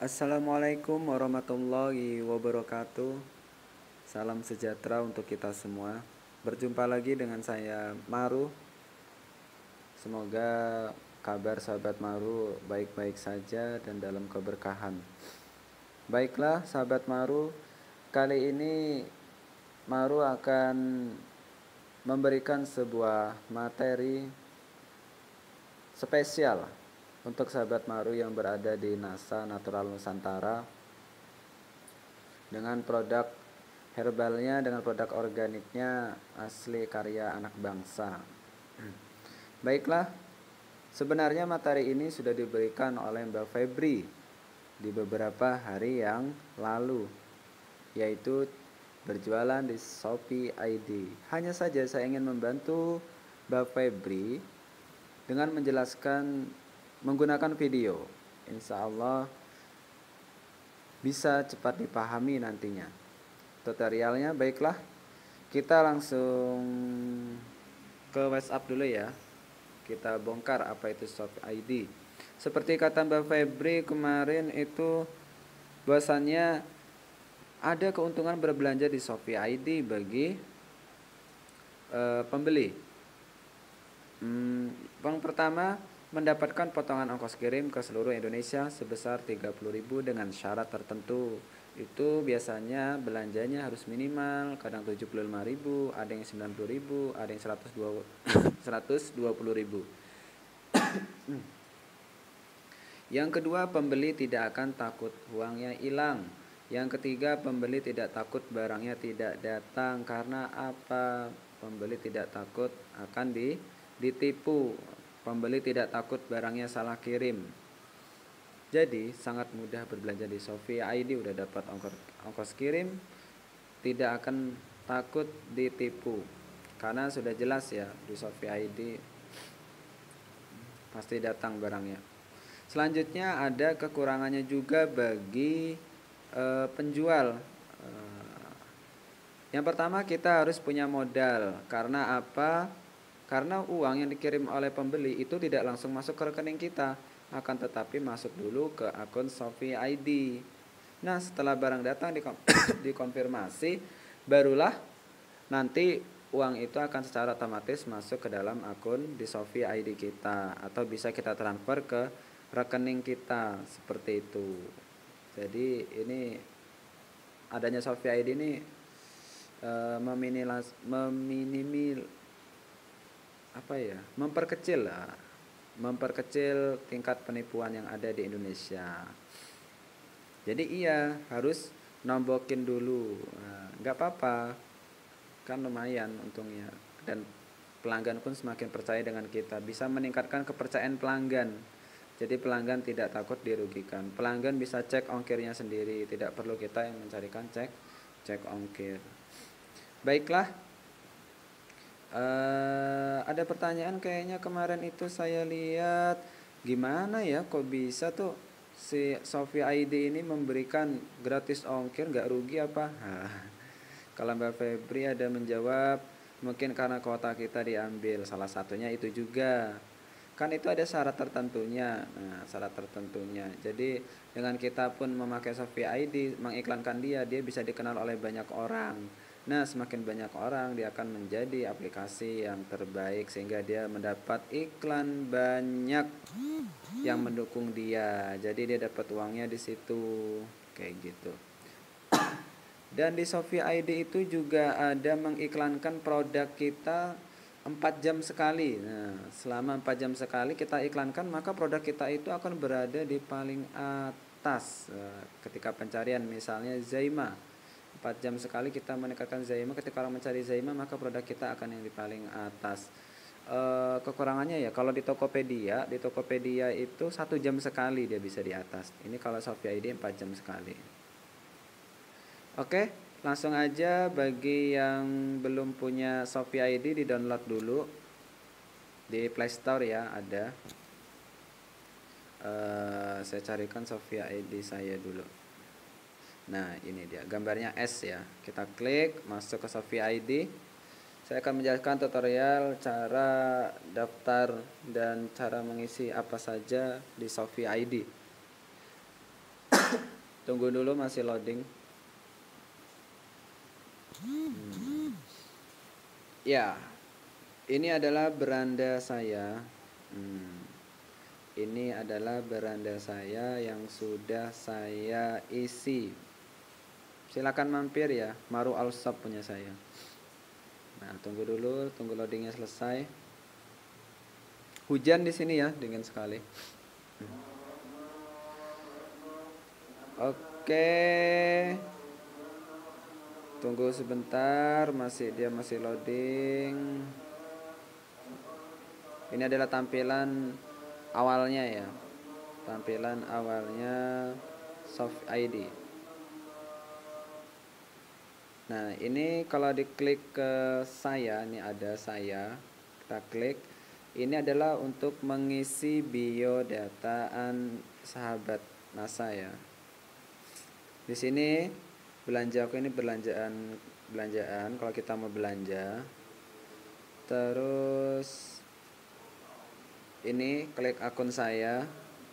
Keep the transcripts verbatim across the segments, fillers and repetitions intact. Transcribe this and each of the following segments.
Assalamualaikum warahmatullahi wabarakatuh. Salam sejahtera untuk kita semua. Berjumpa lagi dengan saya Maru. Semoga kabar sahabat Maru baik-baik saja dan dalam keberkahan. Baiklah sahabat Maru, kali ini Maru akan memberikan sebuah materi spesial untuk sahabat Maru yang berada di NASA Natural Nusantara dengan produk herbalnya, dengan produk organiknya asli karya anak bangsa. Baiklah, sebenarnya materi ini sudah diberikan oleh Mbak Febri di beberapa hari yang lalu, yaitu berjualan di Shopee I D. Hanya saja saya ingin membantu Mbak Febri dengan menjelaskan menggunakan video. Insya Allah bisa cepat dipahami nantinya tutorialnya. Baiklah, kita langsung ke WhatsApp dulu ya. Kita bongkar apa itu Shopee I D. Seperti kata Mbak Febri kemarin itu, bahwasannya ada keuntungan berbelanja di Shopee I D bagi uh, pembeli. Hmm, yang pertama, mendapatkan potongan ongkos kirim ke seluruh Indonesia sebesar tiga puluh ribu dengan syarat tertentu. Itu biasanya belanjanya harus minimal, kadang tujuh puluh lima ribu, ada yang sembilan puluh ribu, ada yang seratus dua puluh ribu. Yang kedua, pembeli tidak akan takut uangnya hilang. Yang ketiga, pembeli tidak takut barangnya tidak datang. Karena apa? Pembeli tidak takut akan di, ditipu. Pembeli tidak takut barangnya salah kirim. Jadi sangat mudah berbelanja di Shopee I D. Udah dapat ongkos, ongkos kirim, tidak akan takut ditipu. Karena sudah jelas ya, di Shopee I D pasti datang barangnya. Selanjutnya ada kekurangannya juga bagi e, penjual. E, yang pertama, kita harus punya modal. Karena apa? Karena uang yang dikirim oleh pembeli itu tidak langsung masuk ke rekening kita, akan tetapi masuk dulu ke akun Shopee I D. Nah, setelah barang datang dikom dikonfirmasi, barulah nanti uang itu akan secara otomatis masuk ke dalam akun di Shopee I D kita, atau bisa kita transfer ke rekening kita, seperti itu. Jadi ini adanya Shopee I D ini e, meminilas, meminimil apa ya, memperkecil lah, memperkecil tingkat penipuan yang ada di Indonesia. Jadi iya, harus nombokin dulu. Nah, nggak apa-apa, kan lumayan untungnya, dan pelanggan pun semakin percaya dengan kita, bisa meningkatkan kepercayaan pelanggan. Jadi pelanggan tidak takut dirugikan. Pelanggan bisa cek ongkirnya sendiri, tidak perlu kita yang mencarikan cek cek ongkir. Baiklah, uh, ada pertanyaan kayaknya kemarin itu saya lihat, gimana ya kok bisa tuh si Shopee I D ini memberikan gratis ongkir, nggak rugi apa? Nah, kalau Mbak Febri ada menjawab, mungkin karena kuota kita diambil, salah satunya itu juga. Kan itu ada syarat tertentunya. Nah, syarat tertentunya. Jadi dengan kita pun memakai Shopee I D, mengiklankan dia, dia bisa dikenal oleh banyak orang. Nah, semakin banyak orang, dia akan menjadi aplikasi yang terbaik, sehingga dia mendapat iklan banyak yang mendukung dia. Jadi dia dapat uangnya di situ, kayak gitu. Dan di Shopee I D itu juga ada mengiklankan produk kita empat jam sekali. Nah, selama empat jam sekali kita iklankan, maka produk kita itu akan berada di paling atas. Nah, ketika pencarian misalnya Zaima, empat jam sekali kita meningkatkan Zaima, ketika orang mencari Zaima, maka produk kita akan yang di paling atas. E, kekurangannya ya, kalau di Tokopedia, di Tokopedia itu satu jam sekali dia bisa di atas. Ini kalau Shopee I D empat jam sekali. Oke, langsung aja, bagi yang belum punya Shopee I D, di download dulu di Play Store ya, ada. Uh, saya carikan Shopee I D saya dulu. Nah, ini dia gambarnya S ya. Kita klik masuk ke Shopee I D. Saya akan menjelaskan tutorial cara daftar dan cara mengisi apa saja di Shopee I D. Tunggu dulu, masih loading. Hmm. Ya, ini adalah beranda saya. Hmm. Ini adalah beranda saya yang sudah saya isi. Silakan mampir ya, Maru Al Shop punya saya. Nah, tunggu dulu, tunggu loadingnya selesai. Hujan di sini ya, dingin sekali. Hmm. Oke. Tunggu sebentar, masih dia masih loading. Ini adalah tampilan awalnya ya. Tampilan awalnya Soft I D. Nah, ini kalau diklik ke saya, ini ada saya. Kita klik. Ini adalah untuk mengisi biodataan sahabat NASA ya. Di sini belanja aku ini belanjaan belanjaan kalau kita mau belanja. Terus ini klik akun saya.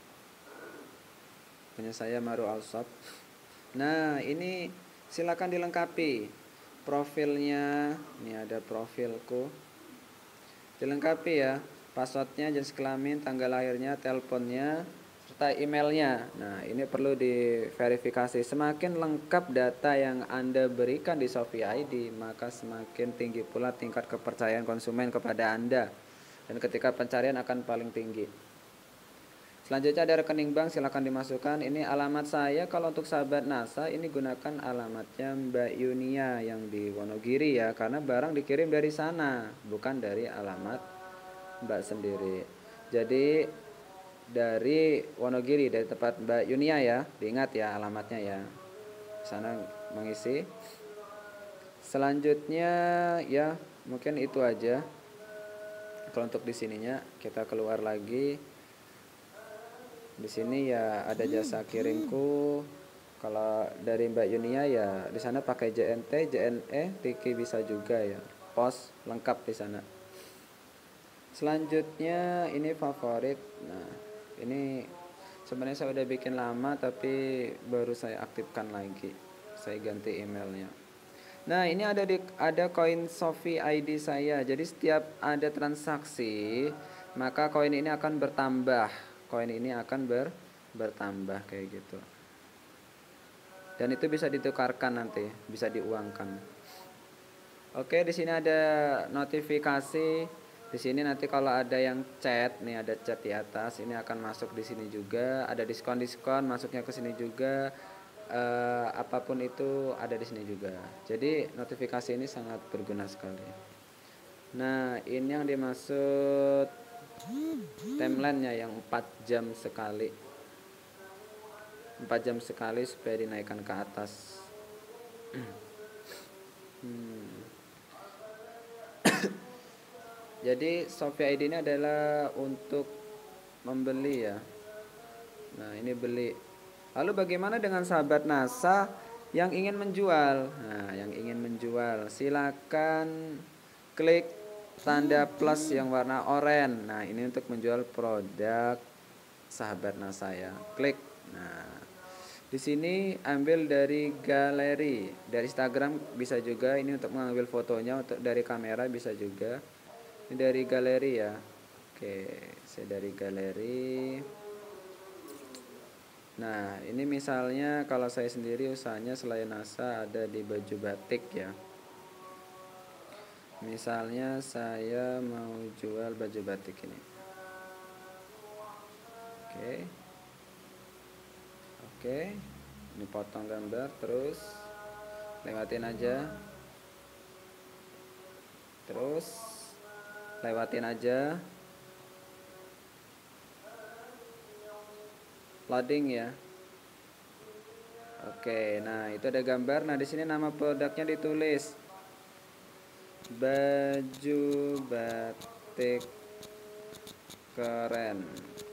Punya saya Maru Al Shop. Nah, ini silakan dilengkapi profilnya. Ini ada profilku. Dilengkapi ya, passwordnya, jenis kelamin, tanggal lahirnya, teleponnya, serta emailnya. Nah, ini perlu diverifikasi. Semakin lengkap data yang Anda berikan di Shopee I D, maka semakin tinggi pula tingkat kepercayaan konsumen kepada Anda. Dan ketika pencarian akan paling tinggi. Selanjutnya ada rekening bank, silahkan dimasukkan. Ini alamat saya, kalau untuk sahabat NASA ini gunakan alamatnya Mbak Yunia yang di Wonogiri ya, karena barang dikirim dari sana, bukan dari alamat Mbak sendiri. Jadi dari Wonogiri, dari tempat Mbak Yunia ya, diingat ya alamatnya ya. Sana mengisi. Selanjutnya ya mungkin itu aja. Kalau untuk di sininya kita keluar lagi. Di sini ya ada jasa kirimku. Kalau dari Mbak Yunia ya di sana pakai J N T, J N E, Tiki bisa juga ya. Pos lengkap di sana. Selanjutnya ini favorit. Nah, ini sebenarnya saya udah bikin lama tapi baru saya aktifkan lagi. Saya ganti emailnya. Nah, ini ada di ada koin Shopee I D saya. Jadi setiap ada transaksi, maka koin ini akan bertambah. Koin ini akan ber, bertambah kayak gitu. Dan itu bisa ditukarkan nanti, bisa diuangkan. Oke, di sini ada notifikasi. Di sini nanti kalau ada yang chat, nih ada chat di atas, ini akan masuk di sini juga. Ada diskon-diskon masuknya ke sini juga. Uh, apapun itu ada di sini juga. Jadi notifikasi ini sangat berguna sekali. Nah, ini yang dimaksud timelinenya yang empat jam sekali. empat jam sekali supaya dinaikkan ke atas. hmm. Jadi Shopee I D ini adalah untuk membeli ya. Nah, ini beli. Lalu bagaimana dengan sahabat NASA yang ingin menjual? Nah, yang ingin menjual silakan klik tanda plus yang warna oranye. Nah, ini untuk menjual produk sahabat NASA ya. Klik. Nah, di sini ambil dari galeri, dari Instagram bisa juga. Ini untuk mengambil fotonya, untuk dari kamera bisa juga. Ini dari galeri ya. Oke, saya dari galeri. Nah, ini misalnya kalau saya sendiri usahanya selain NASA ada di baju batik ya. Misalnya saya mau jual baju batik ini. Oke. Oke. Ini potong gambar terus lewatin aja. Terus lewatin aja. Loading ya. Oke, nah itu ada gambar. Nah, di sini nama produknya ditulis baju batik keren.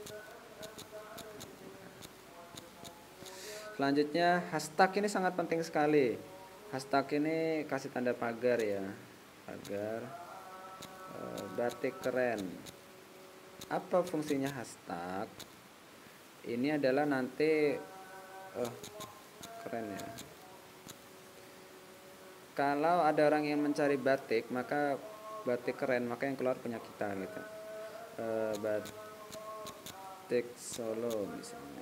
Selanjutnya hashtag ini sangat penting sekali. Hashtag ini kasih tanda pagar ya, pagar e, batik keren. Apa fungsinya hashtag? Ini adalah nanti oh, keren ya. Kalau ada orang yang mencari batik, maka batik keren, maka yang keluar punya kita gitu. E, batik Solo misalnya.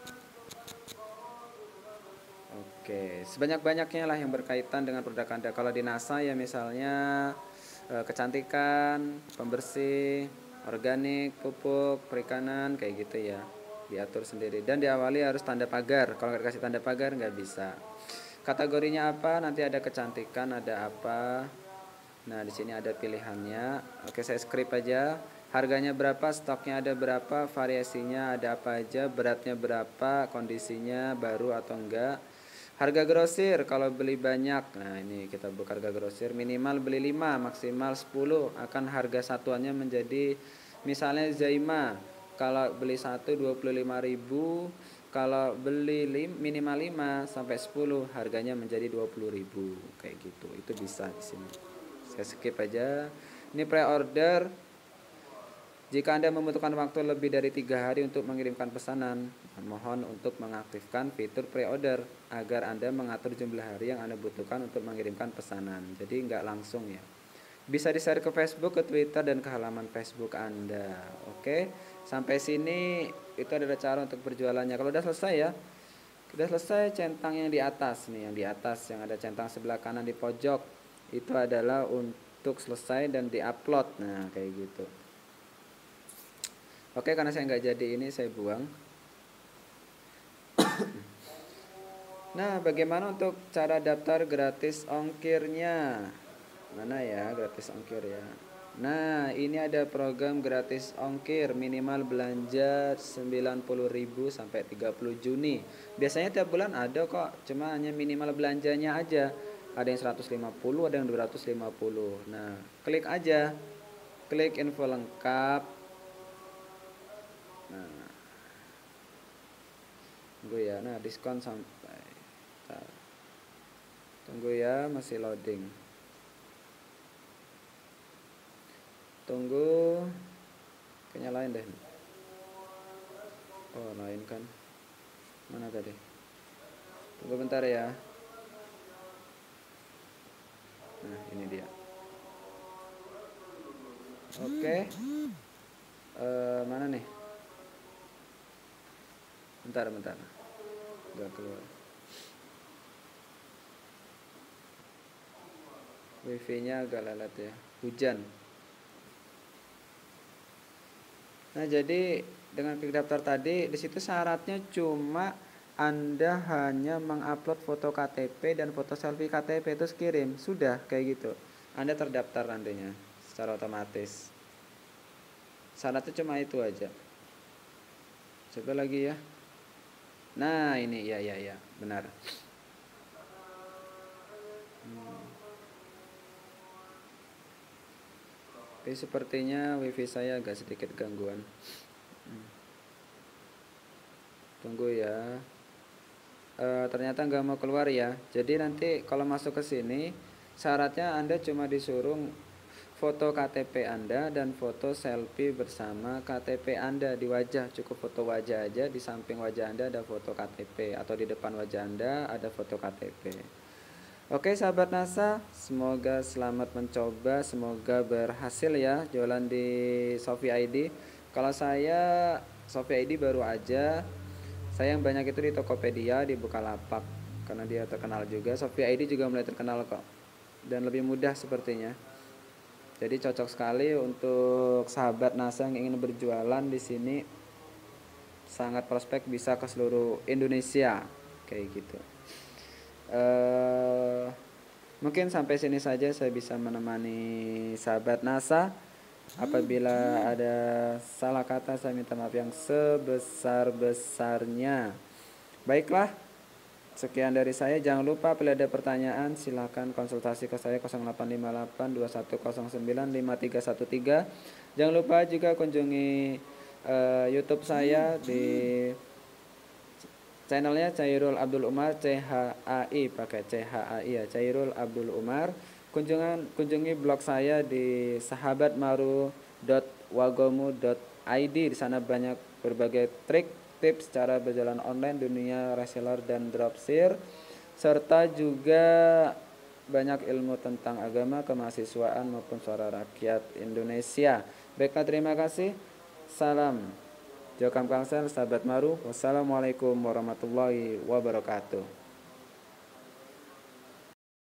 Oke, sebanyak-banyaknya lah yang berkaitan dengan produk Anda. Kalau di NASA ya misalnya e, kecantikan, pembersih, organik, pupuk, perikanan, kayak gitu ya. Diatur sendiri dan diawali harus tanda pagar. Kalau nggak dikasih tanda pagar nggak bisa. Kategorinya apa? Nanti ada kecantikan, ada apa? Nah, di sini ada pilihannya. Oke, saya script aja. Harganya berapa, stoknya ada berapa, variasinya ada apa aja, beratnya berapa, kondisinya baru atau enggak. Harga grosir kalau beli banyak. Nah, ini kita buka harga grosir. Minimal beli lima, maksimal sepuluh. Akan harga satuannya menjadi misalnya Zaima. Kalau beli satu dua puluh lima ribu. Kalau beli lim, minimal lima sampai sepuluh harganya menjadi dua puluh ribu kayak gitu. Itu bisa di sini. Saya skip aja. Ini pre-order. Jika Anda membutuhkan waktu lebih dari tiga hari untuk mengirimkan pesanan, mohon untuk mengaktifkan fitur pre-order agar Anda mengatur jumlah hari yang Anda butuhkan untuk mengirimkan pesanan. Jadi nggak langsung ya. Bisa di-share ke Facebook, ke Twitter, dan ke halaman Facebook Anda. Oke, sampai sini itu adalah cara untuk berjualannya. Kalau udah selesai ya, udah selesai centang yang di atas nih, yang di atas yang ada centang sebelah kanan di pojok itu adalah untuk selesai dan di-upload. Nah, kayak gitu. Oke, karena saya nggak jadi ini saya buang. Nah, bagaimana untuk cara daftar gratis ongkirnya? Mana ya gratis ongkir ya. Nah, ini ada program gratis ongkir minimal belanja sembilan puluh ribu sampai tiga puluh Juni. Biasanya tiap bulan ada kok, cuma hanya minimal belanjanya aja. Ada yang seratus lima puluh, ada yang dua ratus lima puluh. Nah, klik aja. Klik info lengkap. Nah, tunggu ya. Nah, diskon sampai. Tunggu ya, masih loading. Tunggu, kayaknya lain deh. Oh, lain kan. Mana tadi? Tunggu bentar ya. Nah, ini dia. Oke. Uh, mana nih? Bentar, bentar. Gak keluar. Wifi-nya agak lelet ya. Hujan. Nah, jadi dengan klik daftar tadi, di situ syaratnya cuma Anda hanya mengupload foto K T P dan foto selfie K T P terus kirim. Sudah kayak gitu. Anda terdaftar nantinya secara otomatis. Syaratnya cuma itu aja. Coba lagi ya. Nah, ini ya ya ya, benar. Hmm. Tapi sepertinya wifi saya agak sedikit gangguan. Hmm. Tunggu ya. E, ternyata nggak mau keluar ya. Jadi nanti kalau masuk ke sini syaratnya Anda cuma disuruh foto K T P Anda dan foto selfie bersama K T P Anda di wajah. Cukup foto wajah aja. Di samping wajah Anda ada foto K T P atau di depan wajah Anda ada foto K T P. Oke sahabat NASA, semoga selamat mencoba, semoga berhasil ya jualan di Shopee I D. Kalau saya Shopee I D baru aja, saya yang banyak itu di Tokopedia, di Bukalapak, karena dia terkenal juga. Shopee I D juga mulai terkenal kok, dan lebih mudah sepertinya. Jadi cocok sekali untuk sahabat NASA yang ingin berjualan di sini, sangat prospek bisa ke seluruh Indonesia, kayak gitu. Uh, mungkin sampai sini saja saya bisa menemani sahabat NASA. Apabila ada salah kata saya minta maaf yang sebesar-besarnya. Baiklah, sekian dari saya. Jangan lupa bila ada pertanyaan silakan konsultasi ke saya nol delapan lima delapan dua satu nol sembilan lima tiga satu tiga. Jangan lupa juga kunjungi uh, YouTube saya di channelnya Chairul Abdul Umar, C H A I, pakai C H A I ya, Chairul Abdul Umar. Kunjungan kunjungi blog saya di sahabatmaru dot wagomu dot i d. Di sana banyak berbagai trik tips cara berjalan online, dunia reseller dan dropship, serta juga banyak ilmu tentang agama, kemahasiswaan maupun suara rakyat Indonesia. Baiklah, terima kasih. Salam Jokam Kalsel, sahabat Maru. Wassalamualaikum warahmatullahi wabarakatuh.